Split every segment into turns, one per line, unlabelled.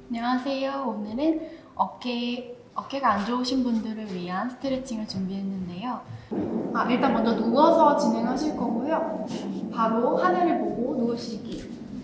안녕하세요. 오늘은 어깨가 안 좋으신 분들을 위한 스트레칭을 준비했는데요. 일단 먼저 누워서 진행하실 거고요. 바로 하늘을 보고 누우시기.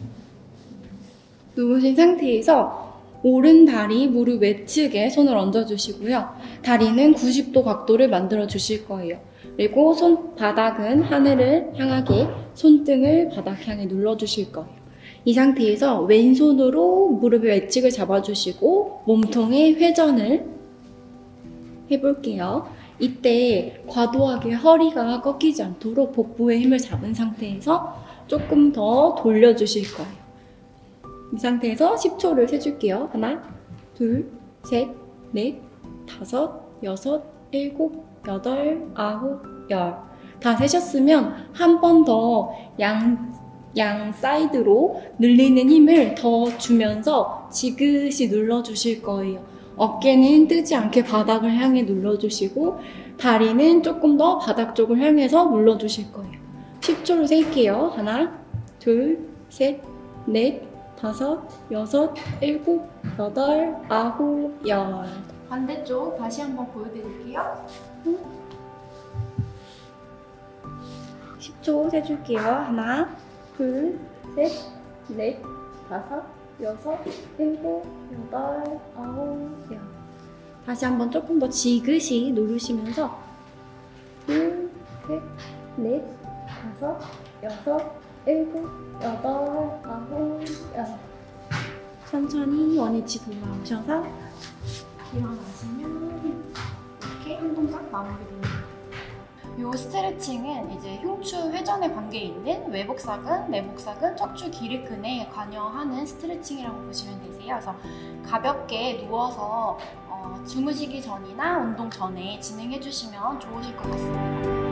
누우신 상태에서 오른 다리 무릎 외측에 손을 얹어주시고요. 다리는 90도 각도를 만들어 주실 거예요. 그리고 손바닥은 하늘을 향하게 손등을 바닥 향해 눌러주실 거예요. 이 상태에서 왼손으로 무릎의 외측을 잡아주시고 몸통의 회전을 해볼게요. 이때 과도하게 허리가 꺾이지 않도록 복부에 힘을 잡은 상태에서 조금 더 돌려주실 거예요. 이 상태에서 10초를 세줄게요. 하나, 둘, 셋, 넷, 다섯, 여섯, 일곱, 여덟, 아홉, 열. 다 세셨으면 한 번 더 양 사이드로 늘리는 힘을 더 주면서 지그시 눌러주실 거예요. 어깨는 뜨지 않게 바닥을 향해 눌러주시고 다리는 조금 더 바닥 쪽을 향해서 눌러주실 거예요. 10초로 셀게요. 하나, 둘, 셋, 넷, 다섯, 여섯, 일곱, 여덟, 아홉, 열. 반대쪽 다시 한번 보여드릴게요. 10초 세줄게요. 하나, 둘, 셋, 넷, 다섯, 여섯, 일곱, 여덟, 아홉, 열. 다시 한번 조금 더 지그시 누르시면서 둘, 셋, 넷, 다섯, 여섯, 일곱, 여덟, 아홉, 열. 천천히 원위치 돌아오셔서 일어나시면 이렇게 한 동작 마무리됩니다. 이 스트레칭은 이제 흉추 회전에 관계 있는 외복사근, 내복사근, 척추 기립근에 관여하는 스트레칭이라고 보시면 되세요. 그래서 가볍게 누워서 주무시기 전이나 운동 전에 진행해 주시면 좋으실 것 같습니다.